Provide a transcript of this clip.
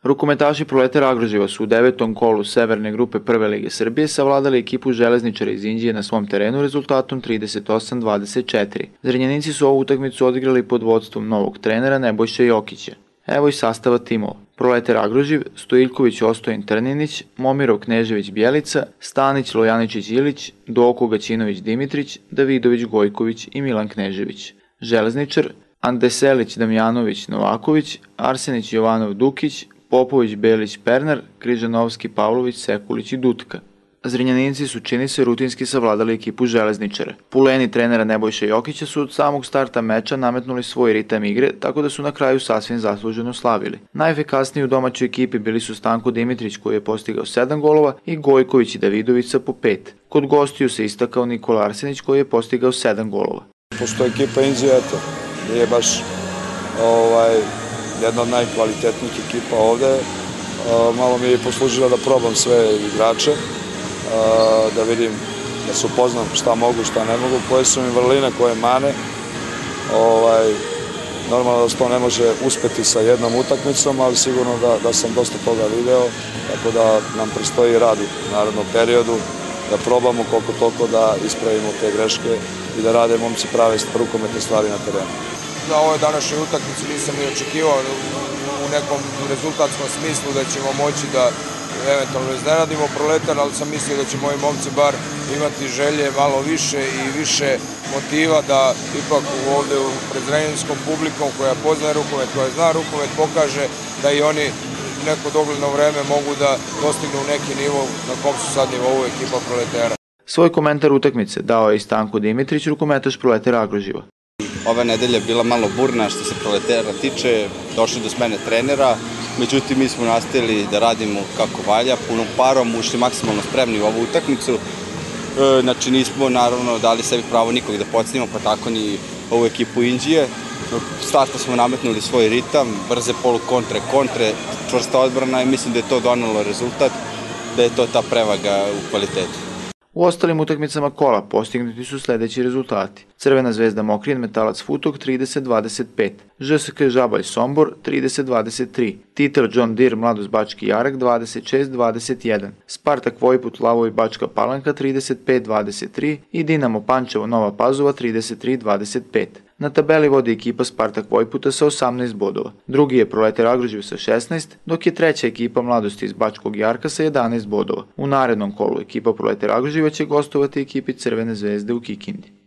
Rukometaši Proletera Agroživa su u 9. kolu severne grupe Prve lige Srbije savladali ekipu Železničara iz Inđije na svom terenu rezultatom 38-24. Zrenjaninci su ovu utakmicu odigrali pod vodstvom novog trenera Nebojše Jokića. Evo i sastava timova. Proleter Agroživ, Stojiljković Ostojen Trninić, Momirov Knežević Bjelica, Stanić Lojaničić Ilić, Doko Gaćinović Dimitrić, Davidović Gojković i Milan Knežević. Železničar, Andeselić Damjanović Novaković, Arsenić Jovanov Dukić, Popović Belić Pernar, Križanovski Pavlović Sekulić i Dutka. Zrenjaninci su, čini se, rutinski savladali ekipu Železničara. Puleni trenera Nebojše Jokića su od samog starta meča nametnuli svoj ritam igre, tako da su na kraju sasvim zasluženo slavili. Najefikasniji u domaćoj ekipi bili su Stanko Dimitrić koji je postigao 7 golova i Gojković i Davidović sa po 5. Kod gostiju se istakao Nikola Arsenić koji je postigao 7 golova. Pošto ekipa Inđija, nije baš jedna od najkvalitetnijih ekipa ovde, malo mi je poslužila da probam sve igrače, da vidim, da se upoznam šta mogu, šta ne mogu, koje su mi vrline, koje mane. Normalno da se to ne može uspeti sa jednom utakmicom, ali sigurno da sam dosta toga video, tako da nam predstoji rad u narednom periodu, da probamo koliko toliko da ispravimo te greške i da rade momci prave rukometne stvari na terenu. Na ovoj današnjoj utakmici nisam ni očekivao u nekom rezultatskom smislu da ćemo moći da eventualno iznenadimo Proletar, ali sam mislio da će moji momci bar imati želje malo više i više motiva da ipak ovde pred zrenjaninskom publikom koja poznaje rukomet, koja zna rukomet, pokaže da i oni neko dogledno vreme mogu da dostignu neki nivo na kom su sad nivou ekipa Proletera. Svoj komentar utakmice dao je i Stanko Dimitrić, rukometaš Proletera Agroživa. Ova nedelja je bila malo burna što se Proletera tiče, došli do smene trenera, međutim mi smo nastavili da radimo kako valja, punom parom, ušli maksimalno spremni u ovu utakmicu, znači nismo naravno dali sebi pravo nikog da pocenimo, pa tako ni ovu ekipu Inđije. Starta smo nametnuli svoj ritam, brze kontre, čvrsta odbrana i mislim da je to donelo rezultat, da je to ta prevaga u kvalitetu. U ostalim utakmicama kola postignuti su sledeći rezultati. Crvena zvezda Mokrin Metalac Futog 30-25, ŽSK Žabalj Sombor 30-23, Titel John Deere Mladost Bački Jarak 26-21, Spartak Vojput Lavoj Bačka Palanka 35-23 i Dinamo Pančevo Nova Pazova 33-25. Na tabeli vodi ekipa Spartak Vojputa sa 18 bodova. Drugi je Proleter Agroživ sa 16, dok je treća ekipa Mladosti iz Bačkog Jarka sa 11 bodova. U narednom kolu ekipa Proleter Agroživa će gostovati ekipi Crvene zvezde u Kikindi.